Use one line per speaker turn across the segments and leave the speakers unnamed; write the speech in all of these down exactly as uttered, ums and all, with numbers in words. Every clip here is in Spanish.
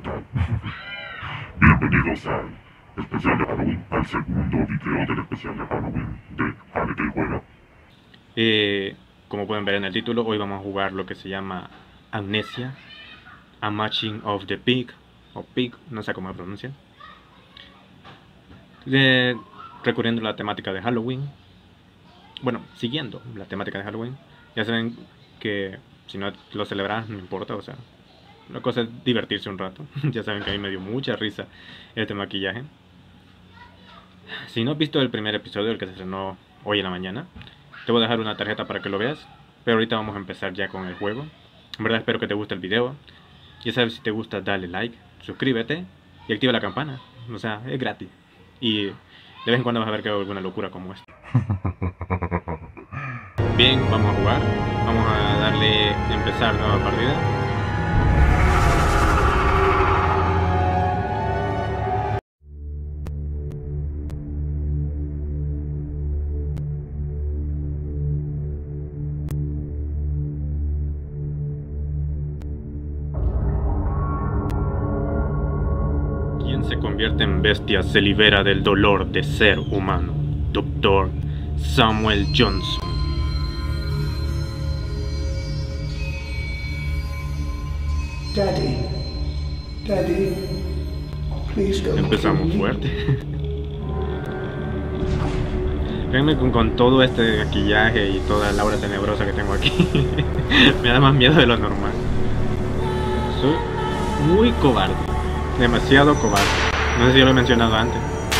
tal? Bienvenidos al especial de Halloween, al segundo video del especial de Halloween de Ale que juega.
Eh, como pueden ver en el título, hoy vamos a jugar lo que se llama Amnesia, A Matching of the Pig, o Pig, no sé cómo se pronuncia. De, recurriendo a la temática de Halloween. Bueno, siguiendo la temática de Halloween. Ya saben que si no lo celebras no importa, o sea, la cosa es divertirse un rato. Ya saben que a mí me dio mucha risa este maquillaje. Si no has visto el primer episodio, el que se estrenó hoy en la mañana, te voy a dejar una tarjeta para que lo veas. Pero ahorita vamos a empezar ya con el juego. En verdad espero que te guste el video. Ya sabes, si te gusta dale like, suscríbete y activa la campana. O sea, es gratis. Y de vez en cuando vas a ver que hago alguna locura como esta. Bien, vamos a jugar. Vamos a darle empezar nueva partida. Quien se convierte en bestia se libera del dolor de ser humano. Doctor Samuel Johnson.
Daddy, Daddy, please don't
Empezamos
kill me.
fuerte. Créanme con, con todo este maquillaje y toda la aura tenebrosa que tengo aquí, me da más miedo de lo normal. Soy muy cobarde, demasiado cobarde. No sé si ya lo he mencionado antes.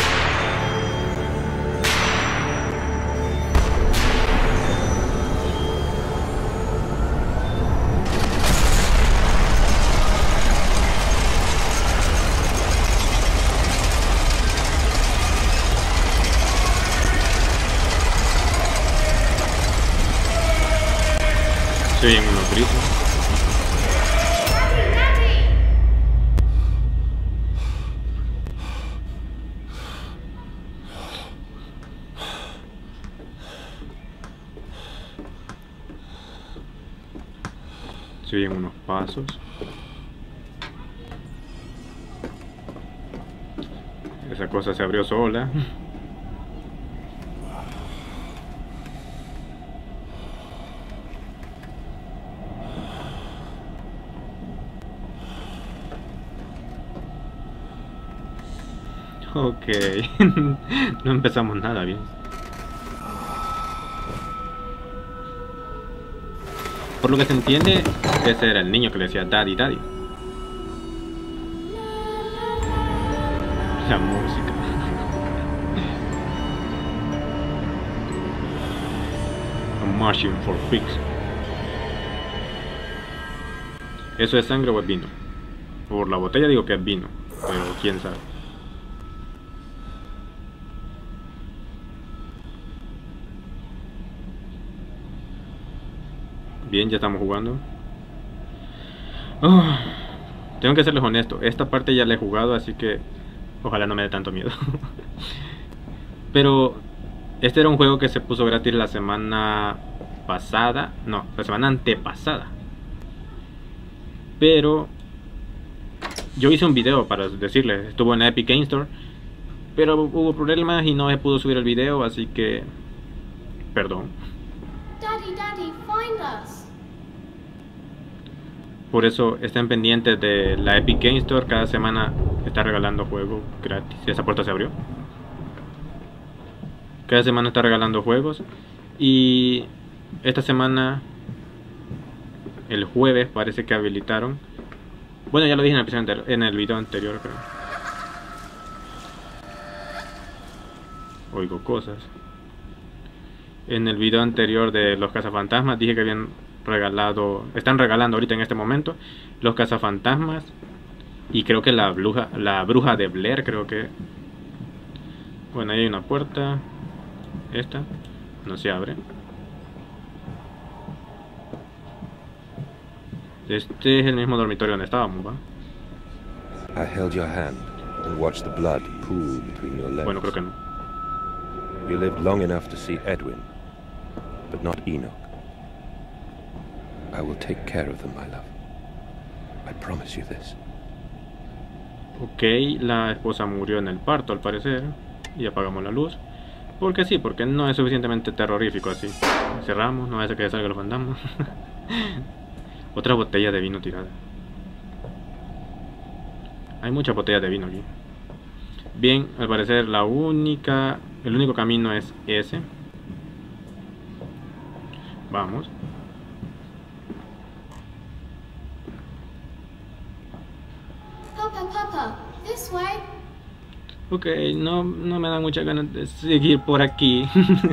Estoy en unos gritos. Se oyen unos pasos. Esa cosa se abrió sola. Ok. No empezamos nada bien. Por lo que se entiende, ese era el niño que le decía Daddy, Daddy. La música. A machine for pigs. ¿Eso es sangre o es vino? Por la botella digo que es vino, pero quién sabe. Bien, ya estamos jugando. Oh, tengo que serles honesto. Esta parte ya la he jugado, así que ojalá no me dé tanto miedo. Pero este era un juego que se puso gratis la semana pasada. No, la semana antepasada. Pero yo hice un video para decirles. Estuvo en la Epic Game Store, pero hubo problemas y no se pudo subir el video, así que perdón.
Daddy, Daddy, find us.
Por eso estén pendientes de la Epic Game Store. Cada semana está regalando juegos gratis. Esa puerta se abrió. Cada semana está regalando juegos. Y esta semana, el jueves, parece que habilitaron. Bueno, ya lo dije en el, episodio anterior, en el video anterior, creo. Oigo cosas. En el video anterior de los cazafantasmas dije que habían regalado, están regalando ahorita en este momento los cazafantasmas y creo que la bruja, la bruja de Blair, creo que. Bueno, ahí hay una puerta. Esta no se abre. Este es el mismo dormitorio donde estábamos, ¿va?
I held your hand and watched the blood pool between your legs.
Bueno, creo que no.
You lived long enough to see Edwin, but not Enoch. I will take care of them, my love. I promise you this.
Ok, la esposa murió en el parto al parecer. Y apagamos la luz. Porque sí, porque no es suficientemente terrorífico así. Cerramos, no hace que salgan los fantasmas. Otra botella de vino tirada. Hay muchas botellas de vino aquí. Bien, al parecer la única... El único camino es ese. Vamos.
Papa, Papa, this way.
Ok, no, no me dan muchas ganas de seguir por aquí.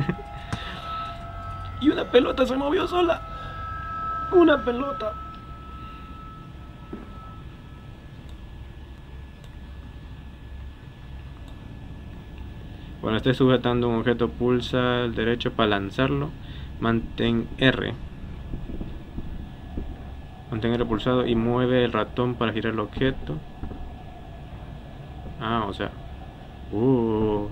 Y una pelota se movió sola. Una pelota. Cuando estés sujetando un objeto, pulsa el derecho para lanzarlo. Mantén R. Mantén R pulsado y mueve el ratón para girar el objeto. Ah, o sea. Uh,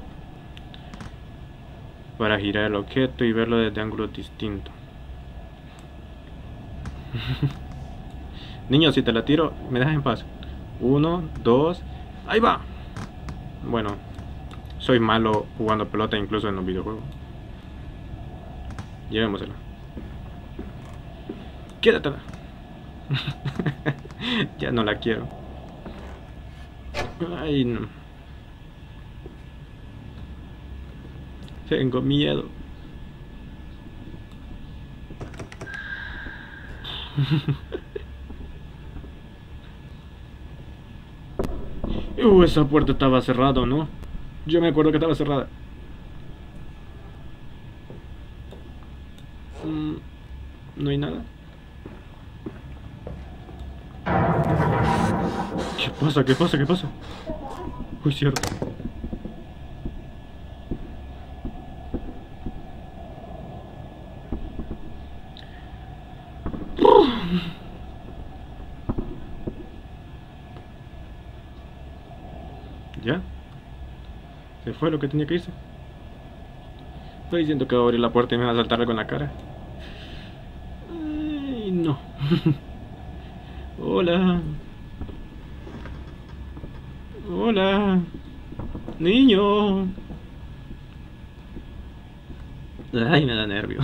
para girar el objeto y verlo desde ángulos distintos. Niño, si te la tiro, me dejas en paz. Uno, dos, ahí va. Bueno, soy malo jugando pelota incluso en los videojuegos. Llevémosela. Quédatela. Ya no la quiero. Ay, no. Tengo miedo. Uh, esa puerta estaba cerrada, ¿no? Yo me acuerdo que estaba cerrada. Mm, no hay nada. ¿Qué pasa? ¿Qué pasa? ¿Qué pasa? Uy, cierto. ¿Ya? ¿Se fue lo que tenía que irse? Estoy diciendo que voy a abrir la puerta y me va a saltar con la cara. Ay, no. Hola. Hola. Niño. Ay, me da nervio.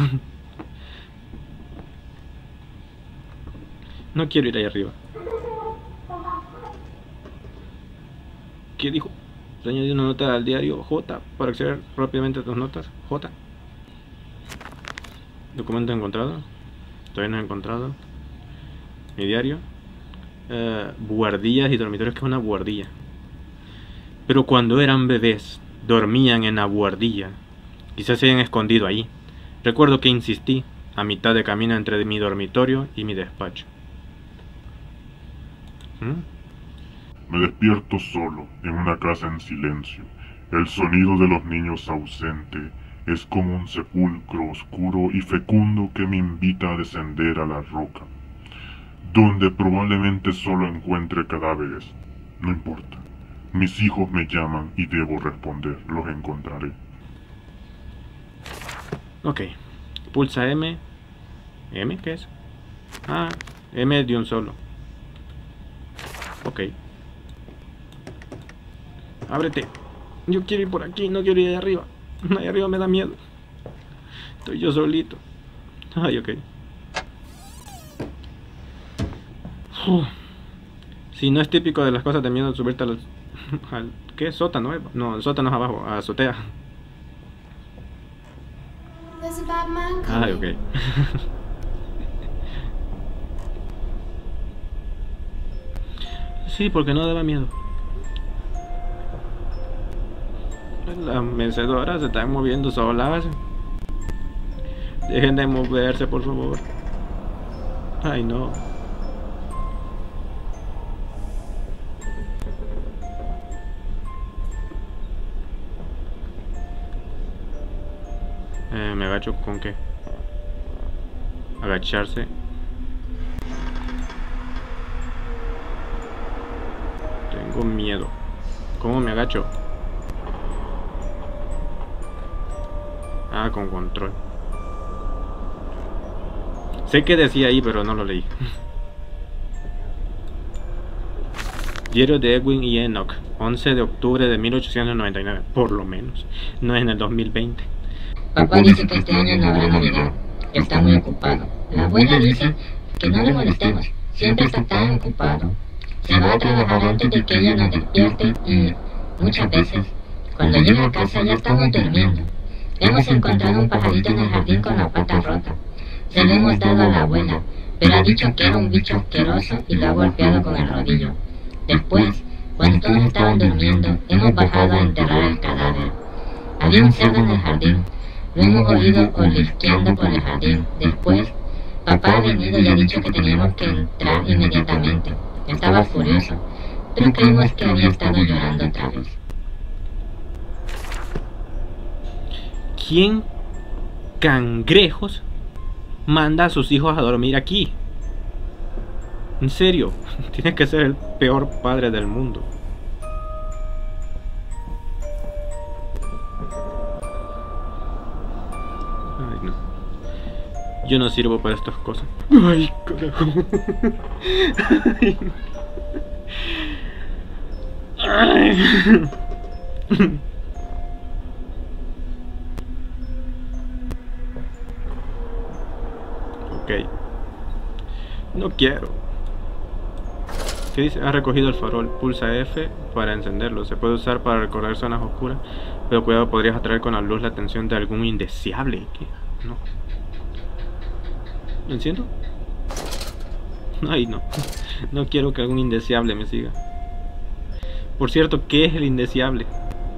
No quiero ir ahí arriba. ¿Qué dijo? Se añadió una nota al diario J para acceder rápidamente a tus notas. J. Documento encontrado. Todavía no he encontrado. Mi diario. Uh, buhardillas y dormitorios. ¿Qué es una buhardilla? Pero cuando eran bebés, dormían en la buhardilla. Quizás se hayan escondido ahí. Recuerdo que insistí a mitad de camino entre mi dormitorio y mi despacho. ¿Mm?
Me despierto solo, en una casa en silencio. El sonido de los niños ausente es como un sepulcro oscuro y fecundo que me invita a descender a la roca, donde probablemente solo encuentre cadáveres. No importa. Mis hijos me llaman y debo responder. Los encontraré.
Ok. Pulsa M. ¿M? ¿Qué es? Ah, M de un solo. Ok. Ábrete. Yo quiero ir por aquí, no quiero ir allá arriba. Allá arriba me da miedo. Estoy yo solito. Ay, ok. Uf. Si no es típico de las cosas de miedo subirte al... al ¿qué? ¿Sótano? Eh? No, el sótano es abajo, a azotea.
There's a bad man coming.
Ay, ok. Sí, porque no daba miedo. Las mecedoras se están moviendo solas. Dejen de moverse, por favor. Ay, no. Eh, ¿me agacho con qué? Agacharse. Tengo miedo. ¿Cómo me agacho? Ah, con control. Sé que decía ahí, pero no lo leí. Diario de Edwin y Enoch, once de octubre de mil ochocientos noventa y nueve, por lo menos, no es en el dos mil veinte.
Papá dice que este año no habrá Navidad, que está muy ocupado. La abuela dice que no le molestemos, siempre está tan ocupado. Se va a trabajar antes de que ella nos despierte y, muchas veces, cuando llega a casa ya estamos durmiendo. Hemos encontrado un pajarito en el jardín con la pata rota. Se lo hemos dado a la abuela, pero ha dicho que era un bicho asqueroso y lo ha golpeado con el rodillo. Después, cuando todos estaban durmiendo, hemos bajado a enterrar el cadáver. Había un cerdo en el jardín. Lo hemos oído olisqueando por el jardín. Después, papá ha venido y ha dicho que teníamos que entrar inmediatamente. Estaba furioso, pero creímos que había estado llorando otra vez.
¿Quién cangrejos manda a sus hijos a dormir aquí? En serio, tienes que ser el peor padre del mundo. Ay, no. Yo no sirvo para estas cosas. Ay, carajo. Ay, no. Ay. Ok. No quiero. ¿Qué dice? Ha recogido el farol. Pulsa F para encenderlo. Se puede usar para recorrer zonas oscuras, pero cuidado, podrías atraer con la luz la atención de algún indeseable. ¿Qué? No. ¿Lo enciendo? Ay, no. No quiero que algún indeseable me siga. Por cierto, ¿qué es el indeseable?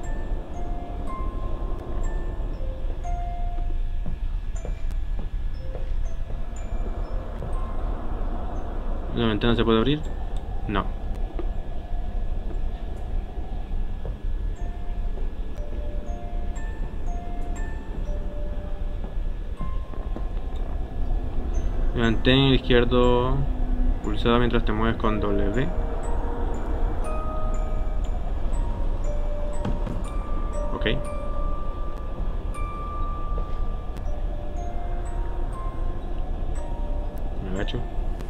¿La ventana se puede abrir? No. Mantén el izquierdo pulsado mientras te mueves con W. Ok. Me agacho.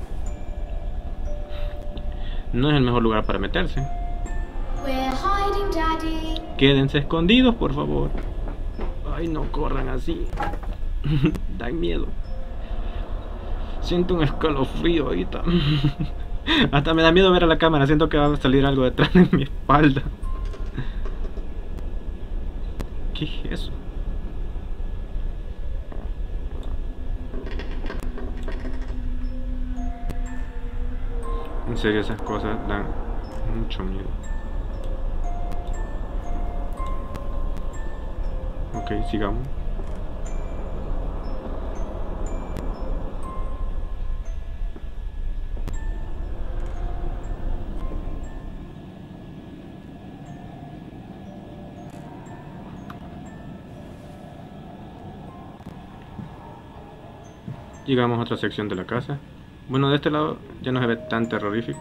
No es el mejor lugar para meterse.
We're hiding, Daddy.
Quédense escondidos, por favor. Ay, no corran así. Dan miedo. Siento un escalofrío ahorita. Hasta me da miedo ver a la cámara. Siento que va a salir algo detrás de mi espalda. ¿Qué es eso? En serio, esas cosas dan mucho miedo. Ok, sigamos. Llegamos a otra sección de la casa. Bueno, de este lado ya no se ve tan terrorífico.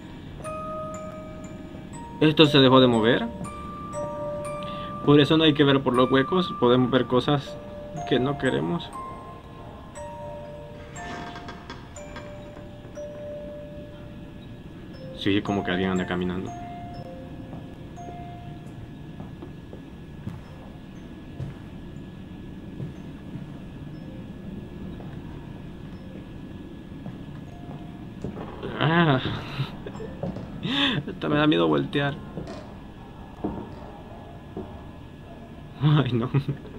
Esto se dejó de mover. Por eso no hay que ver por los huecos. Podemos ver cosas que no queremos. Sí, como que alguien anda caminando. Ah. Hasta me da miedo voltear. Ay, no.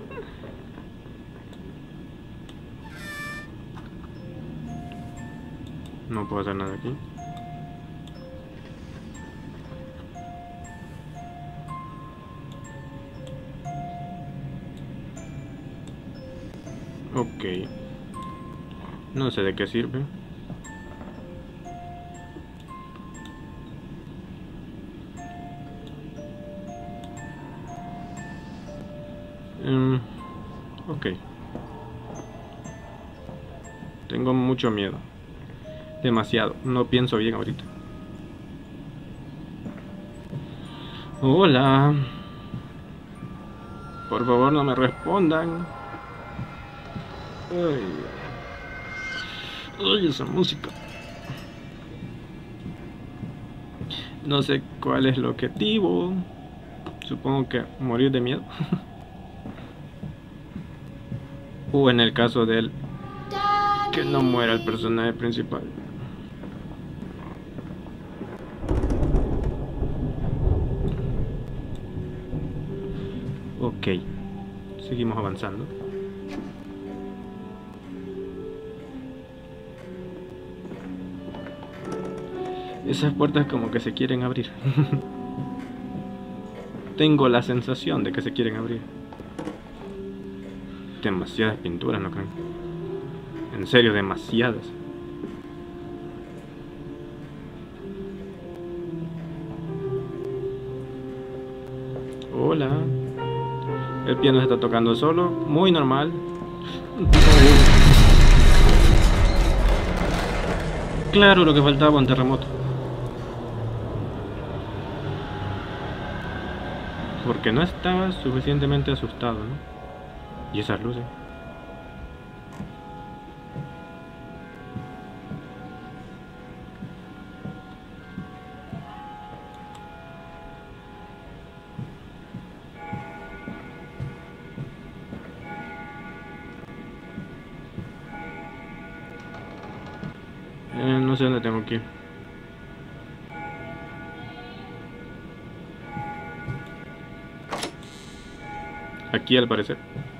No puedo hacer nada aquí. Ok. No sé de qué sirve. Um, ok. Tengo mucho miedo. Demasiado. No pienso bien ahorita. Hola. Por favor, no me respondan. Ay, ay, esa música. No sé cuál es el objetivo. Supongo que morir de miedo. O en el caso de él, que no muera el personaje principal. Ok, seguimos avanzando. Esas puertas como que se quieren abrir. Tengo la sensación de que se quieren abrir. Demasiadas pinturas, ¿no creen? En serio, demasiadas. Hola. El piano se está tocando solo, muy normal. Claro, lo que faltaba, un terremoto. Porque no estaba suficientemente asustado, ¿no? Y esas luces. Eh, no sé dónde tengo que ir. Aquí al parecer.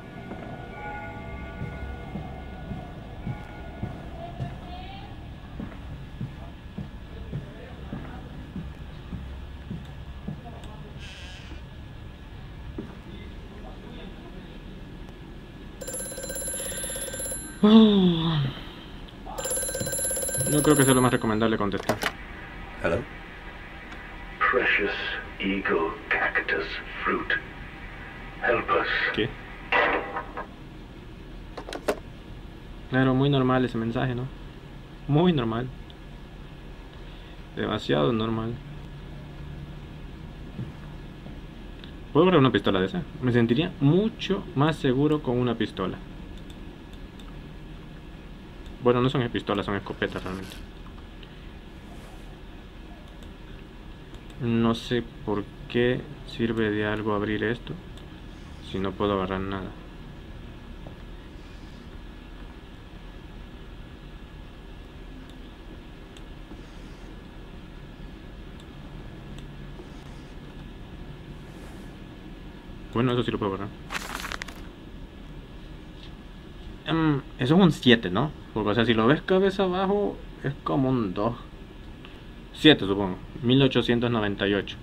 Oh. No creo que sea lo más recomendable contestar.
Hello?
Precious eagle cactus fruit. Help us.
¿Qué? Claro, muy normal ese mensaje, ¿no? Muy normal. Demasiado normal. ¿Puedo agarrar una pistola de esa? Me sentiría mucho más seguro con una pistola. Bueno, no son pistolas, son escopetas realmente. No sé por qué sirve de algo abrir esto si no puedo agarrar nada. Bueno, eso sí lo puedo agarrar. Um, eso es un siete, ¿no? Porque, o sea, si lo ves cabeza abajo, es como un dos. siete, supongo. mil ochocientos noventa y ocho.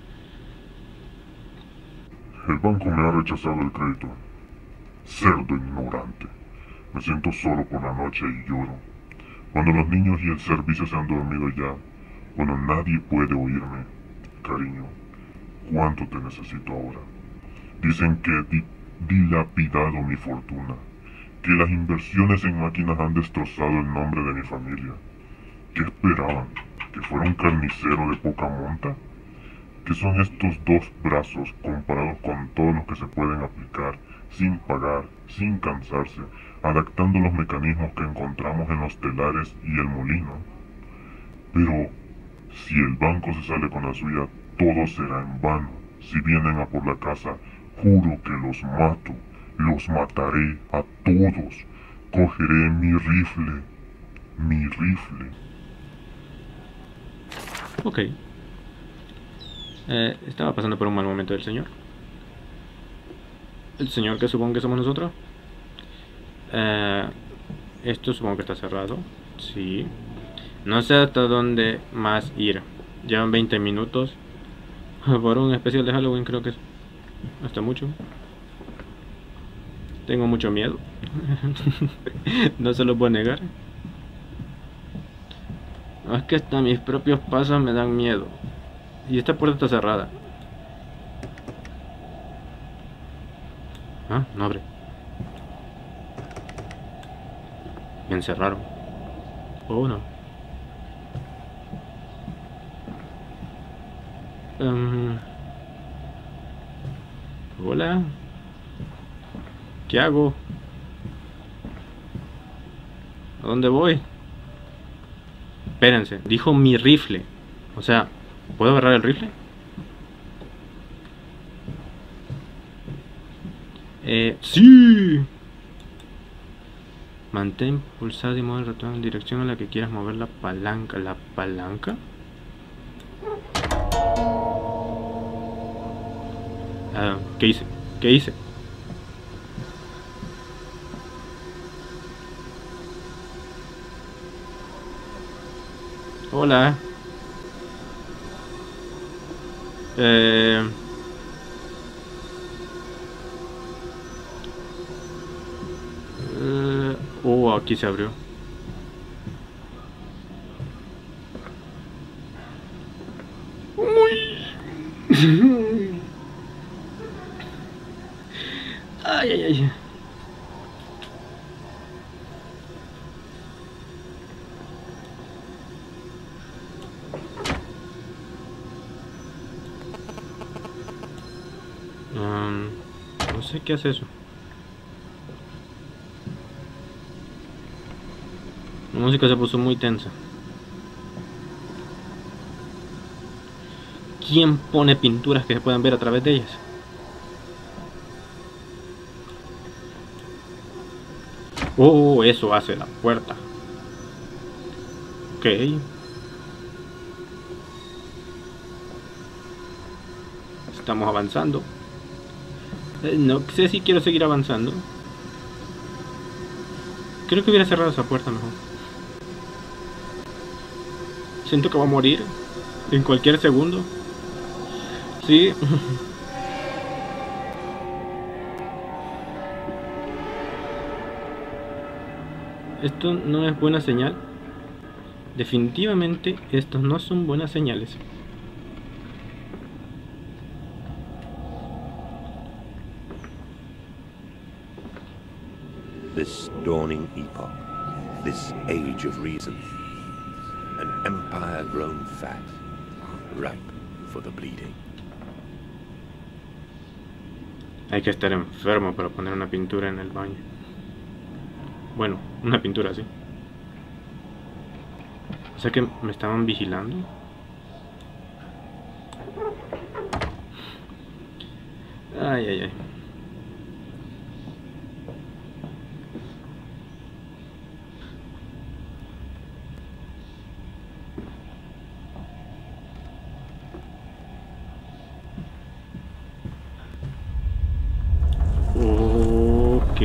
El banco me ha rechazado el crédito. Cerdo ignorante. Me siento solo por la noche y lloro. Cuando los niños y el servicio se han dormido ya, cuando nadie puede oírme. Cariño, ¿cuánto te necesito ahora? Dicen que he di dilapidado mi fortuna, que las inversiones en máquinas han destrozado el nombre de mi familia. ¿Qué esperaban? ¿Que fuera un carnicero de poca monta? ¿Qué son estos dos brazos comparados con todos los que se pueden aplicar, sin pagar, sin cansarse, adaptando los mecanismos que encontramos en los telares y el molino? Pero, si el banco se sale con la suya, todo será en vano. Si vienen a por la casa, juro que los mato, los mataré a todos. Cogeré mi rifle, mi rifle.
Ok. Eh, estaba pasando por un mal momento del señor. El señor que supongo que somos nosotros. Eh, esto supongo que está cerrado. Sí. No sé hasta dónde más ir. Llevan veinte minutos. Por un especial de Halloween creo que es hasta mucho. Tengo mucho miedo. No se lo puedo negar. No, es que hasta mis propios pasos me dan miedo. Y esta puerta está cerrada. Ah, no abre. Me encerraron. Oh, no. Um, hola. ¿Qué hago? ¿A dónde voy? Espérense, dijo mi rifle. O sea, ¿Puedo agarrar el rifle? Eh, ¡sí! Mantén pulsado y mueve el ratón en dirección a la que quieras mover la palanca. ¿La palanca? Ah, ¿qué hice? ¿Qué hice? Hola. Eh... eh... Oh, aquí se abrió. Uy. Ay, ay, ay. Um, no sé qué hace eso. La música se puso muy tensa. ¿Quién pone pinturas que se puedan ver a través de ellas? Oh, eso hace la puerta. Ok. Estamos avanzando. Eh, no sé si quiero seguir avanzando. Creo que hubiera cerrado esa puerta mejor. Siento que va a morir en cualquier segundo. Sí. Esto no es buena señal. Definitivamente estos no son buenas señales.
This dawning epoch, this age of reason, an empire grown fat, ripe for the bleeding.
Hay que estar enfermo para poner una pintura en el baño. Bueno, una pintura así. O sea que me estaban vigilando. Ay, ay, ay. Ok.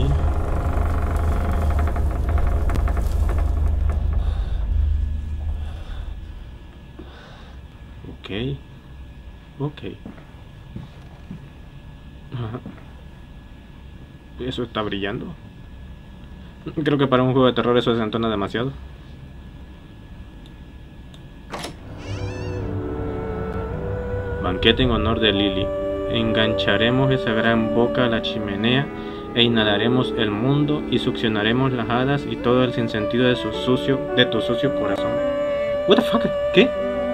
Ok. Ok. Ajá. Eso está brillando. Creo que para un juego de terror eso desentona demasiado. Banquete en honor de Lily. Engancharemos esa gran boca a la chimenea e inhalaremos el mundo y succionaremos las hadas y todo el sinsentido de su sucio, de tu sucio corazón. What the fuck? ¿Qué?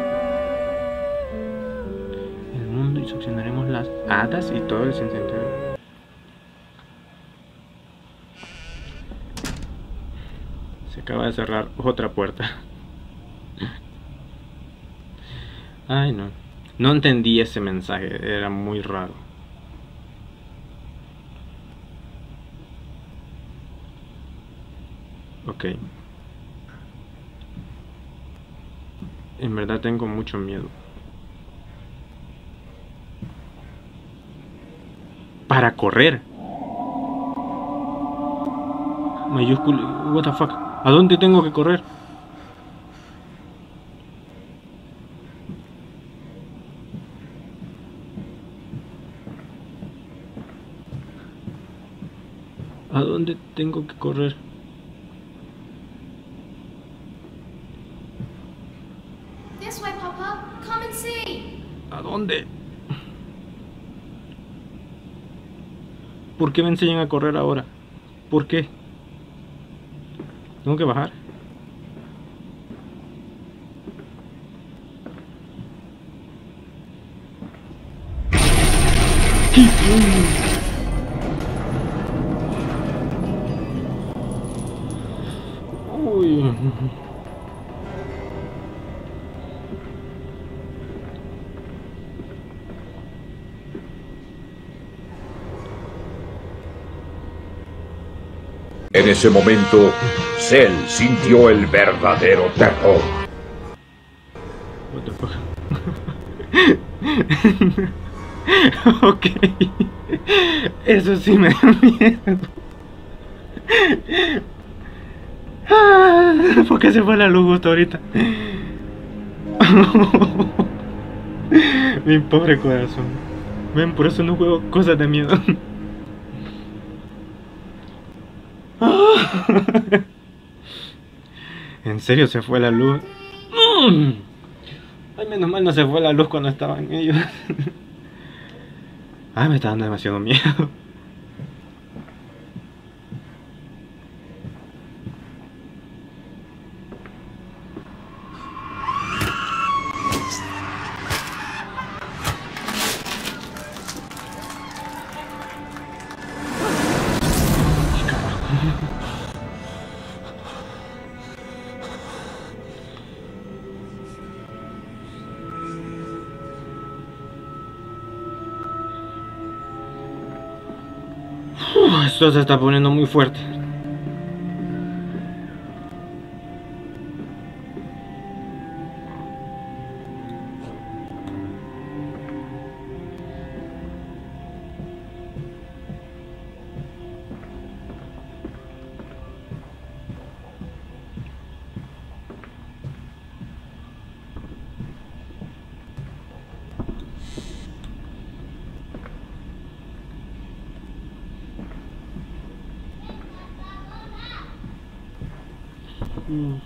El mundo y succionaremos las hadas y todo el sinsentido. Se acaba de cerrar otra puerta. Ay, no. No entendí ese mensaje, era muy raro. Ok. En verdad tengo mucho miedo. Para correr. Mayúscula. What the fuck. ¿A dónde tengo que correr? ¿A dónde tengo que correr?
This way, Papa. Come and see.
¿A dónde? ¿Por qué me enseñan a correr ahora? ¿Por qué? ¿Tengo que bajar? Uy.
En ese momento, Cell sintió el verdadero terror.
What the fuck? Ok. Eso sí me da miedo. Ah, ¿por qué se fue la luz justo ahorita? Mi pobre corazón. Ven, por eso no juego cosas de miedo. En serio se fue la luz. Ay, menos mal no se fue la luz cuando estaban ellos. Ay, me está dando demasiado miedo. Uf, esto se está poniendo muy fuerte. Mm.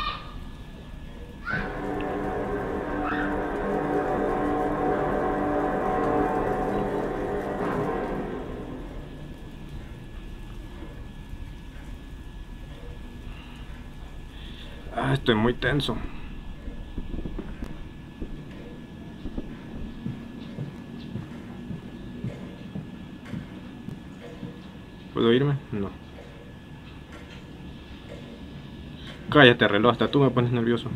Ah, estoy muy tenso. ¿Puedo irme? No. Cállate, reloj, hasta tú me pones nervioso.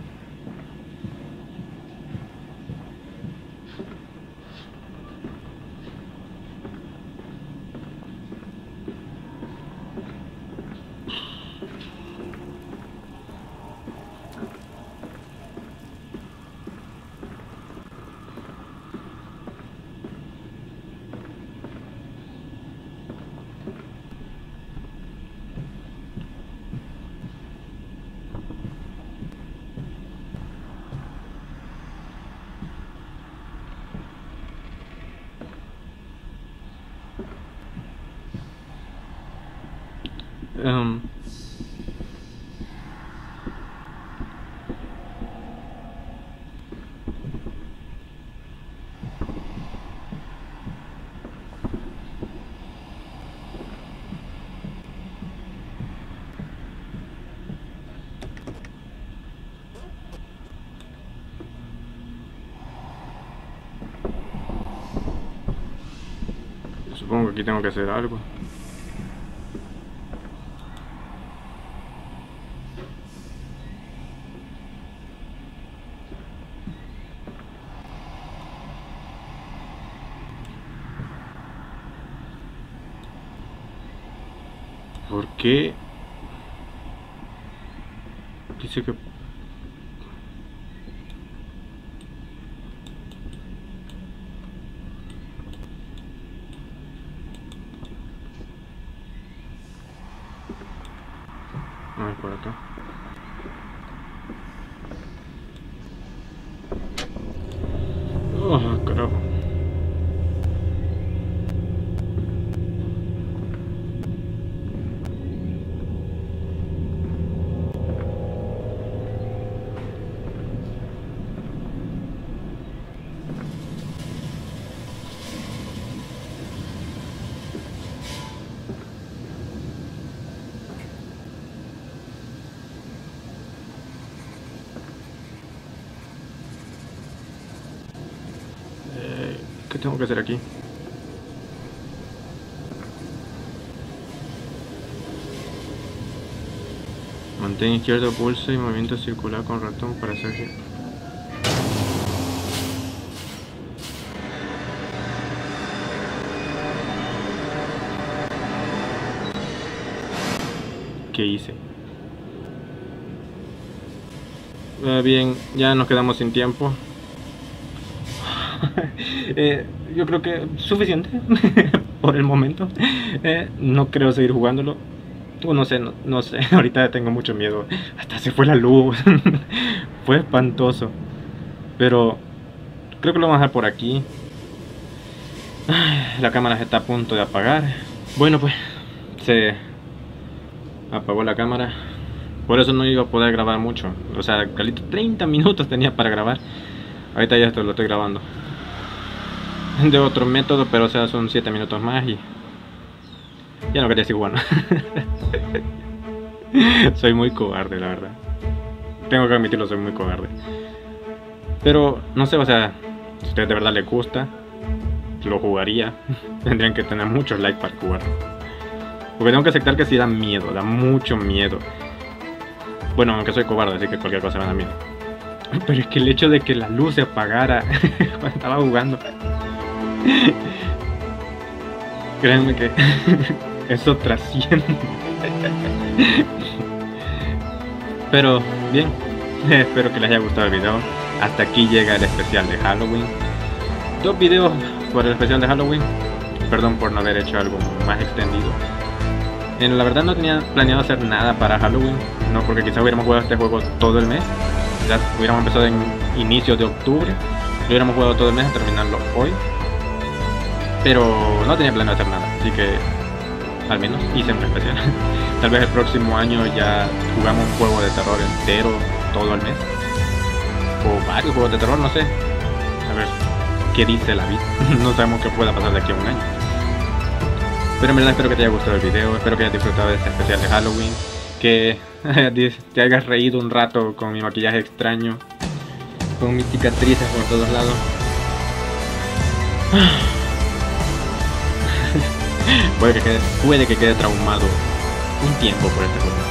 Um, supongo que aquí tengo que hacer algo. ¿Por qué? Dice que... A ver, por acá. Oh, carajo. ¿Qué tengo que hacer aquí? Mantén izquierdo pulso y movimiento circular con ratón para hacer... ¿Qué hice? Eh, bien, ya nos quedamos sin tiempo. eh, yo creo que suficiente por el momento. Eh, no creo seguir jugándolo. Uh, no sé, no, no sé. Ahorita tengo mucho miedo. Hasta se fue la luz. Fue espantoso. Pero creo que lo vamos a dejar por aquí. La cámara se está a punto de apagar. Bueno, pues se apagó la cámara. Por eso no iba a poder grabar mucho. O sea, calito treinta minutos tenía para grabar. Ahorita ya esto lo estoy grabando de otro método, pero o sea, son siete minutos más y ya no quería seguir jugando. Soy muy cobarde, la verdad. Tengo que admitirlo, soy muy cobarde. Pero no sé, o sea, si a ustedes de verdad les gusta, lo jugaría. Tendrían que tener muchos likes para jugar. Porque tengo que aceptar que sí da miedo, da mucho miedo. Bueno, aunque soy cobarde, así que cualquier cosa me da miedo. Pero es que el hecho de que la luz se apagara cuando estaba jugando, créanme que eso trasciende. Pero bien, espero que les haya gustado el video. Hasta aquí llega el especial de Halloween. Dos videos por el especial de Halloween. Perdón por no haber hecho algo más extendido. En la verdad no tenía planeado hacer nada para Halloween. No, porque quizás hubiéramos jugado este juego todo el mes. Ya hubiéramos empezado en inicios de octubre. Lo hubiéramos jugado todo el mes a terminarlo hoy. Pero no tenía planeado hacer nada. Así que al menos hice un especial. Tal vez el próximo año ya jugamos un juego de terror entero todo el mes. O varios juegos de terror, no sé. A ver qué dice la vida. No sabemos qué pueda pasar de aquí a un año. Pero en verdad espero que te haya gustado el video. Espero que hayas disfrutado de este especial de Halloween. Que te hayas reído un rato con mi maquillaje extraño, con mis cicatrices por todos lados. Puede que quede, puede que quede traumado un tiempo por este juego.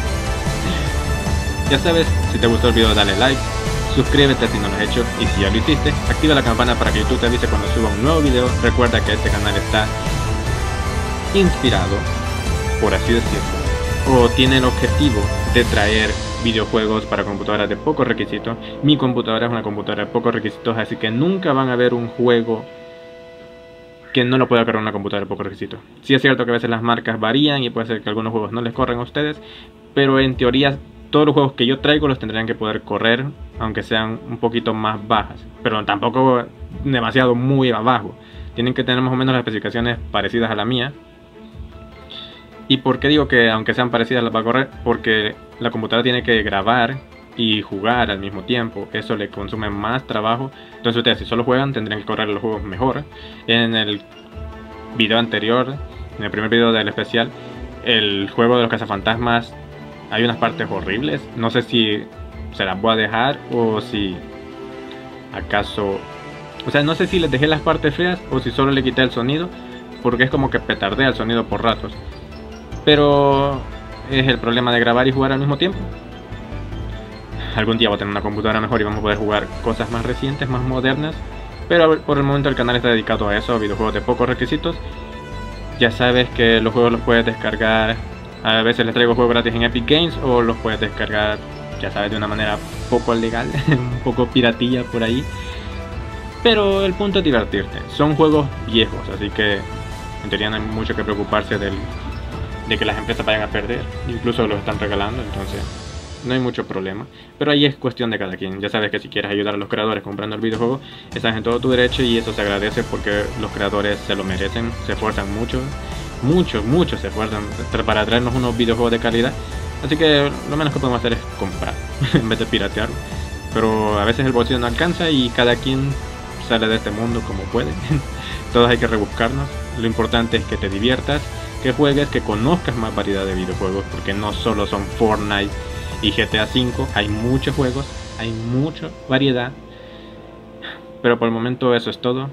Ya sabes, si te gustó el video dale like, suscríbete si no lo has hecho y si ya lo hiciste, activa la campana para que YouTube te avise cuando suba un nuevo video. Recuerda que este canal está inspirado, por así decirlo, o tiene el objetivo de traer videojuegos para computadoras de pocos requisitos. Mi computadora es una computadora de pocos requisitos, así que nunca van a ver un juego que no lo pueda correr una computadora de pocos requisitos. Sí es cierto que a veces las marcas varían y puede ser que algunos juegos no les corren a ustedes, pero en teoría todos los juegos que yo traigo los tendrían que poder correr, aunque sean un poquito más bajas, pero tampoco demasiado muy abajo. Tienen que tener más o menos las especificaciones parecidas a la mía. ¿Y por qué digo que aunque sean parecidas las va a correr? Porque la computadora tiene que grabar y jugar al mismo tiempo. Eso le consume más trabajo. Entonces ustedes si solo juegan tendrían que correr los juegos mejor. En el video anterior, en el primer video del especial, el juego de los cazafantasmas, hay unas partes horribles. No sé si se las voy a dejar o si acaso... O sea, no sé si les dejé las partes feas o si solo le quité el sonido, porque es como que petardea el sonido por ratos. Pero es el problema de grabar y jugar al mismo tiempo. Algún día voy a tener una computadora mejor y vamos a poder jugar cosas más recientes, más modernas. Pero por el momento el canal está dedicado a eso, a videojuegos de pocos requisitos. Ya sabes que los juegos los puedes descargar. A veces les traigo juegos gratis en Epic Games o los puedes descargar, ya sabes, de una manera poco legal, un poco piratilla por ahí. Pero el punto es divertirte. Son juegos viejos, así que en teoría no hay mucho que preocuparse del... de que las empresas vayan a perder, incluso los están regalando, entonces no hay mucho problema. Pero ahí es cuestión de cada quien. Ya sabes que si quieres ayudar a los creadores comprando el videojuego, estás en todo tu derecho y eso se agradece porque los creadores se lo merecen, se esfuerzan mucho, mucho, mucho se esfuerzan para traernos unos videojuegos de calidad. Así que lo menos que podemos hacer es comprar en vez de piratearlo. Pero a veces el bolsillo no alcanza y cada quien sale de este mundo como puede. Todos hay que rebuscarnos. Lo importante es que te diviertas, que juegues, que conozcas más variedad de videojuegos, porque no solo son Fortnite y G T A cinco, hay muchos juegos, hay mucha variedad. Pero por el momento eso es todo.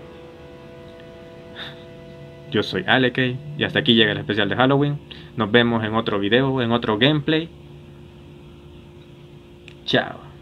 Yo soy Alekei y hasta aquí llega el especial de Halloween. Nos vemos en otro video, en otro gameplay. Chao.